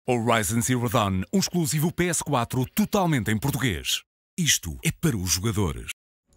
Horizon Zero Dawn, um exclusivo PS4 totalmente em português. Isto é para os jogadores.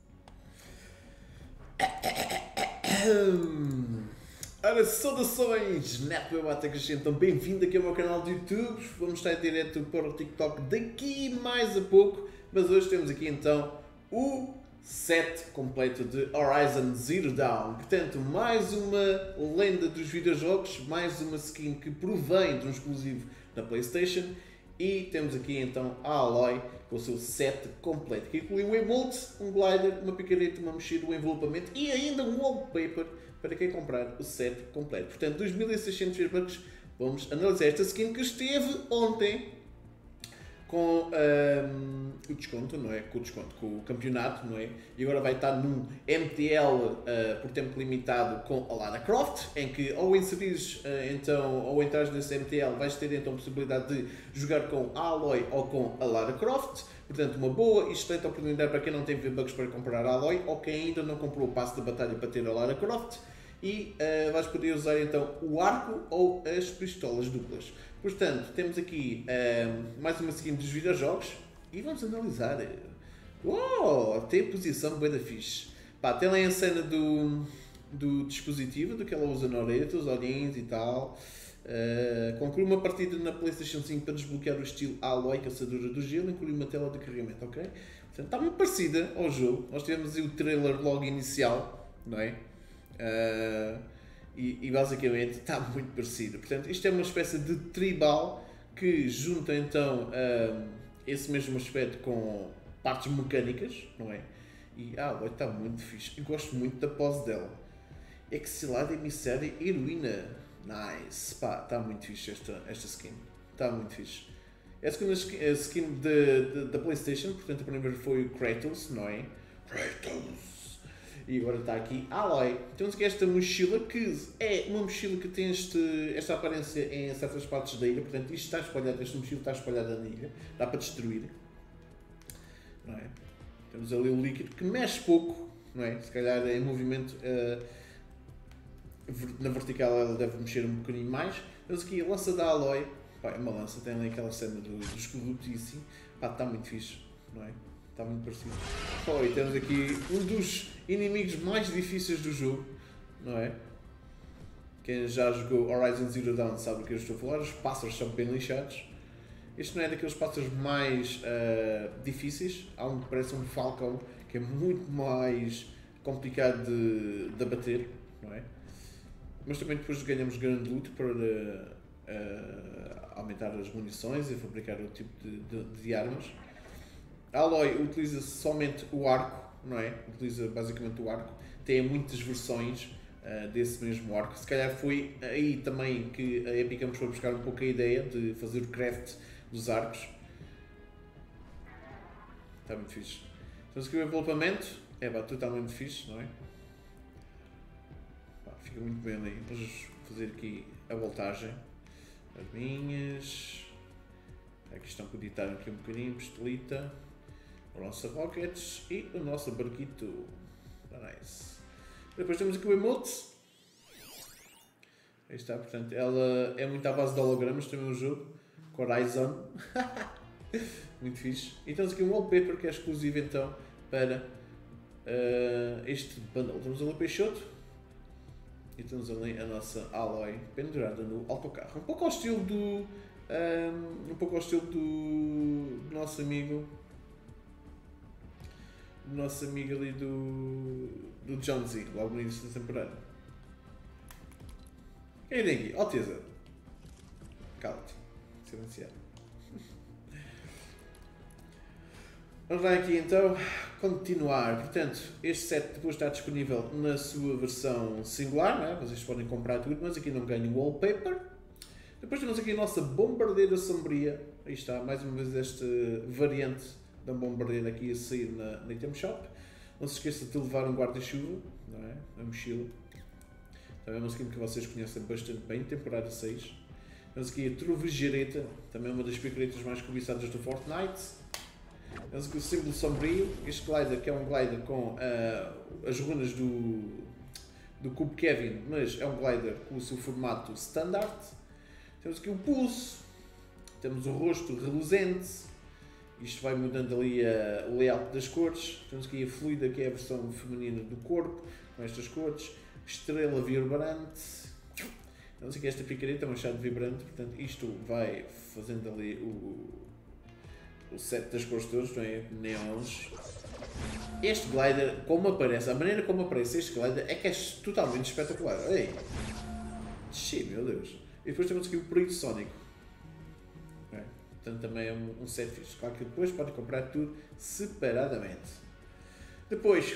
Ora, saudações, NetWebAtacas, então bem-vindo aqui ao meu canal de YouTube. Vamos estar em direto para o TikTok daqui mais a pouco, mas hoje temos aqui então o set completo de Horizon Zero Dawn. Portanto, mais uma lenda dos videojogos, mais uma skin que provém de um exclusivo da PlayStation. E temos aqui então a Aloy com o seu set completo, que inclui um emote, um glider, uma picareta, uma mexida, um envelopamento e ainda um wallpaper para quem comprar o set completo. Portanto, 2600 V-Bucks. Vamos analisar esta skin que esteve ontem com o desconto, não é? Com o desconto, com o campeonato, não é? E agora vai estar num MTL por tempo limitado com a Lara Croft, em que ou inserires então, ou entrares nesse MTL, vais ter então a possibilidade de jogar com a Aloy ou com a Lara Croft. Portanto, uma boa e excelente oportunidade para quem não tem V-Bucks para comprar a Aloy ou quem ainda não comprou o passe de batalha para ter a Lara Croft. E vais poder usar então o arco ou as pistolas duplas. Portanto, temos aqui mais uma skin dos videojogos e vamos analisar. Uou, tem a posição bem da fixe. Pá, tem lá a cena do dispositivo, do que ela usa na orelha, os olhinhos e tal. Conclui uma partida na PlayStation 5 para desbloquear o estilo Aloy, caçadora do gelo, inclui uma tela de carregamento, ok? Portanto, está muito parecida ao jogo. Nós tivemos o trailer logo inicial, não é? E basicamente está muito parecido. Portanto, isto é uma espécie de tribal que junta então esse mesmo aspecto com partes mecânicas, não é? E está muito fixe. Eu gosto muito da pose dela. Exilada emissária heroína. Nice. Pá, está muito fixe esta skin. Está muito fixe. É a segunda skin da PlayStation. Portanto, a primeira foi o Kratos, não é? Kratos. E agora está aqui a Aloy. Temos aqui esta mochila, que é uma mochila que tem esta aparência em certas partes da ilha. Portanto, isto está espalhado, esta mochila está espalhada na ilha. Dá para destruir. Não é? Temos ali o líquido que mexe pouco, não é? Se calhar em movimento na vertical ela deve mexer um bocadinho mais. Temos aqui a lança da Aloy. Pá, é uma lança, tem ali aquela cena dos corruptos e assim. Pá, está muito fixe, não é? Está muito parecido. Oh, e temos aqui um dos inimigos mais difíceis do jogo, não é? Quem já jogou Horizon Zero Dawn sabe do que eu estou a falar. Os pássaros são bem lixados. Este não é daqueles pássaros mais difíceis. Há um que parece um falcão, que é muito mais complicado de abater, não é? Mas também depois ganhamos grande loot para aumentar as munições e fabricar outro tipo de armas. A Aloy utiliza somente o arco, não é? Utiliza basicamente o arco. Tem muitas versões desse mesmo arco. Se calhar foi aí também que a Epic Games foi buscar um pouco a ideia de fazer o craft dos arcos. Está muito fixe. Temos aqui o envelopamento. Tudo está muito fixe, não é? Fica muito bem ali. Vamos fazer aqui a voltagem. Arminhas. Aqui estão a editar aqui um bocadinho. Pistolita. O nosso rockets e o nosso barquito. Nice. Depois temos aqui o emote. Aí está, portanto, ela é muito à base de hologramas também o jogo. Com Horizon. Muito fixe. E temos aqui um wallpaper que é exclusivo então para este bundle. Temos ali o Peixoto. E temos ali a nossa Aloy pendurada no autocarro. Um pouco ao estilo do nosso amigo. Nosso amigo ali do John Z, logo no início da temporada. Quem tem aqui? Alteza. Cala-te. Silenciar. Vamos lá aqui então continuar. Portanto, este set depois está disponível na sua versão singular, não é? Vocês podem comprar tudo, mas aqui não ganham wallpaper. Depois temos aqui a nossa bombardeira sombria. Aí está, mais uma vez esta variante da bombardeira aqui a sair na Item Shop. Não se esqueça de levar um guarda-chuva, não é? A mochila. Também é uma skin que vocês conhecem bastante bem, temporada 6. Temos aqui a Trovejareta, também uma das picaretas mais cobiçadas do Fortnite. Temos aqui o símbolo sombrio, este glider que é um glider com as runas do Cubo Kevin, mas é um glider com o seu formato standard. Temos aqui o pulso, temos o rosto reluzente, isto vai mudando ali o layout das cores, temos aqui a fluida, que é a versão feminina do corpo, com estas cores, estrela vibrante, temos aqui esta picareta, um machado vibrante, portanto isto vai fazendo ali o set das cores todas, não é? Neons. Este glider, como aparece, a maneira como aparece este glider é que é totalmente espetacular. Ei! Xiii, meu Deus! E depois temos aqui o perigo sónico. É? Portanto, também é um set fixe. Claro que depois pode comprar tudo separadamente. Depois,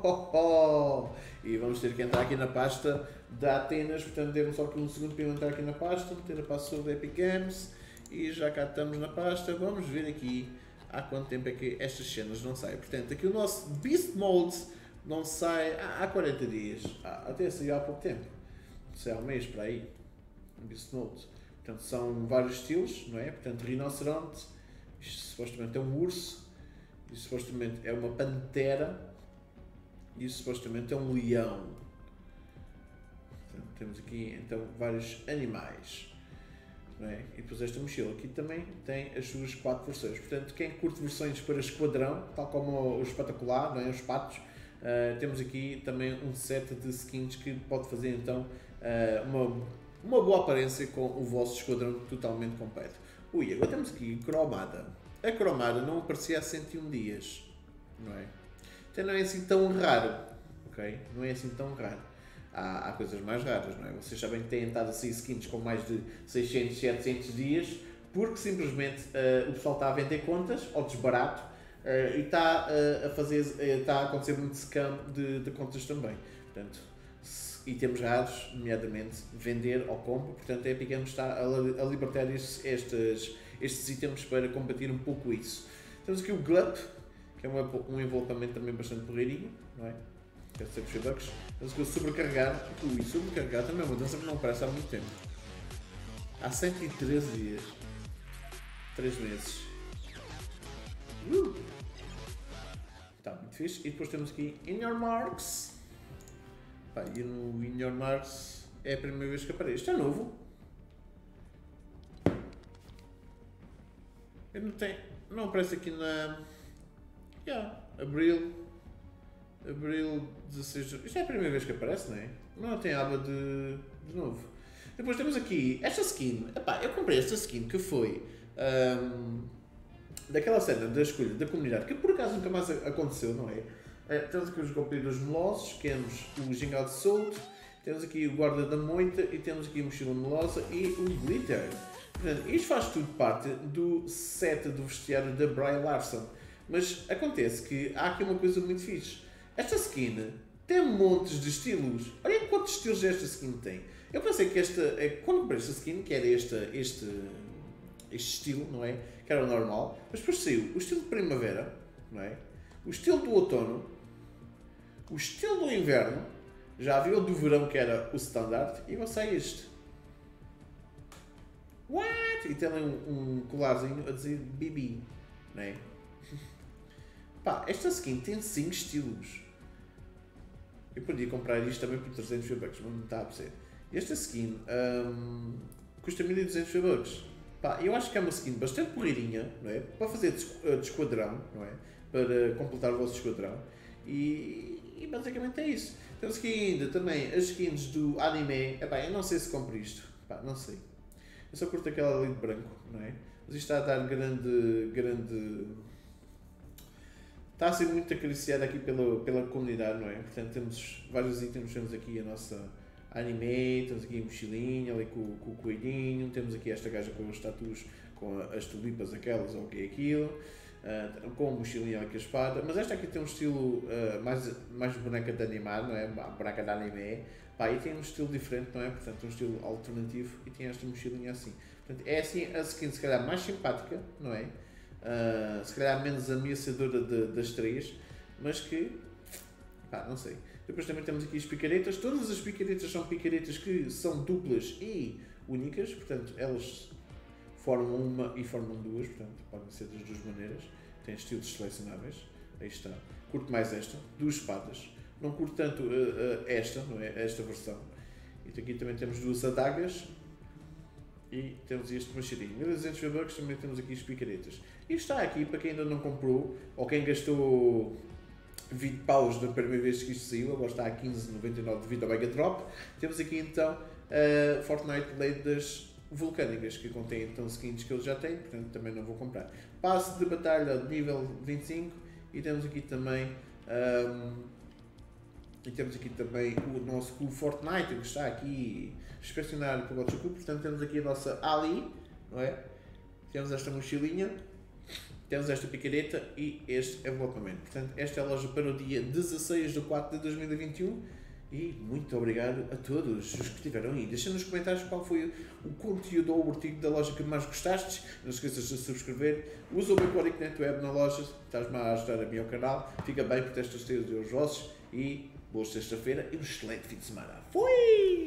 e vamos ter que entrar aqui na pasta da Atenas. Portanto, demos só aqui um segundo para eu entrar aqui na pasta, meter a password da Epic Games. E já cá estamos na pasta. Vamos ver aqui há quanto tempo é que estas cenas não saem. Portanto, aqui o nosso Beast Mode não sai há 40 dias. Até saiu há pouco tempo. Não sei, há um mês para aí. Beast Mode. Portanto, são vários estilos, não é? Portanto, rinoceronte. Isto supostamente é um urso. Isto supostamente é uma pantera. Isto supostamente é um leão. Portanto, temos aqui então vários animais. Não é? E depois esta mochila aqui também tem as suas 4 versões. Portanto, quem curte versões para esquadrão, tal como o espetacular, não é? Os patos, temos aqui também um set de skins que pode fazer então uma boa aparência com o vosso esquadrão totalmente completo. Ui, agora temos aqui cromada. A cromada não aparecia há 101 dias, não é? Então não é assim tão raro, ok? Não é assim tão raro. Há coisas mais raras, não é? Vocês sabem que têm estado a sair skins com mais de 600, 700 dias, porque simplesmente o pessoal está a vender contas ao desbarato e está a acontecer muito scam de contas também. Portanto, e temos raros, nomeadamente, vender ao compra, portanto a Epic Games está a libertar estes itens para combater um pouco isso. Temos aqui o Glup, que é um envolvimento também bastante porreirinho, não é? Quer ser bucks. Temos aqui o sobrecarregar. Ui, sobrecarregar também é uma mudança que não aparece há muito tempo. Há 113 dias. 3 meses. Está muito fixe. E depois temos aqui In Your Marks. Pá, e no In Your Marks é a primeira vez que aparece. Isto é novo. Eu não aparece aqui na... Abril 16 de... Isto é a primeira vez que aparece, não é? Não tem aba de novo. Depois temos aqui esta skin. Epá, eu comprei esta skin que foi daquela cena da escolha da comunidade, que por acaso nunca mais aconteceu, não é? Temos aqui os golpeiros melosos, temos o gingado solto, temos aqui o guarda da moita e temos aqui a mochila melosa e o glitter. Portanto, isto faz tudo parte do set do vestiário da Brie Larson. Mas acontece que há aqui uma coisa muito fixe. Esta skin tem montes de estilos. Olha quantos estilos esta skin tem. Eu pensei que quando comprei esta skin, que era este estilo, não é? Que era o normal. Mas depois saiu o estilo de primavera, não é? O estilo do outono. O estilo do inverno. Já havia o do verão, que era o standard. E agora sai este. What? E tem ali um colarzinho a dizer BB, não é? Pá, esta skin tem 5 estilos. Eu podia comprar isto também por 300 V-Bucks, mas não está a ser. Esta skin custa 1200 V-Bucks. Pá, eu acho que é uma skin bastante porreirinha, não é? Para fazer de esquadrão, não é? Para completar o vosso esquadrão. E basicamente é isso. Temos aqui ainda também as skins do anime. Epá, eu não sei se compro isto. Pá, não sei. Eu só curto aquela ali de branco, não é? Mas isto está a dar grande... Está a ser muito acariciado aqui pela comunidade, não é? Portanto, temos vários itens, temos aqui a nossa anime, temos aqui a mochilinha ali com o coelhinho, temos aqui esta gaja com os tatus, com as tulipas aquelas, ou o que é aquilo, com a mochilinha ali com a espada, mas esta aqui tem um estilo mais boneca de animar, não é? Boneca de anime, pá, e tem um estilo diferente, não é? Portanto, um estilo alternativo e tem esta mochilinha assim. Portanto, é assim a skin se calhar mais simpática, não é? Se calhar menos ameaçadora das três, mas que, pá, não sei. Depois também temos aqui as picaretas. Todas as picaretas são picaretas que são duplas e únicas, portanto elas formam uma e formam duas, portanto podem ser das duas maneiras. Tem estilos selecionáveis, aí está. Curto mais esta, duas espadas. Não curto tanto esta, não é? Esta versão. E aqui também temos duas adagas E temos este machadinho. 1200 V-Bucks, também temos aqui as picaretas. E está aqui, para quem ainda não comprou, ou quem gastou 20 paus da primeira vez que isto saiu, agora está a 15,99 devido ao Mega Drop. Temos aqui então a Fortnite Lendas Vulcânicas, que contém então skins que eu já tenho, portanto também não vou comprar. Passe de batalha de nível 25 e temos aqui também o nosso clube Fortnite, que está aqui inspecionado pelo nosso clube. Portanto temos aqui a nossa Ali, não é? Temos esta mochilinha, temos esta picareta e este envelopamento. Portanto, esta é a loja para o dia 16 de 4 de 2021 e muito obrigado a todos os que estiveram aí. Deixem nos comentários qual foi o conteúdo ou o artigo da loja que mais gostastes. Não esqueças de subscrever. Usa o meu código NetWeb na loja, estás-me a ajudar a mim ao canal. Fica bem, protesta os teus e os vossos e boa sexta-feira e um excelente fim de semana. Fui!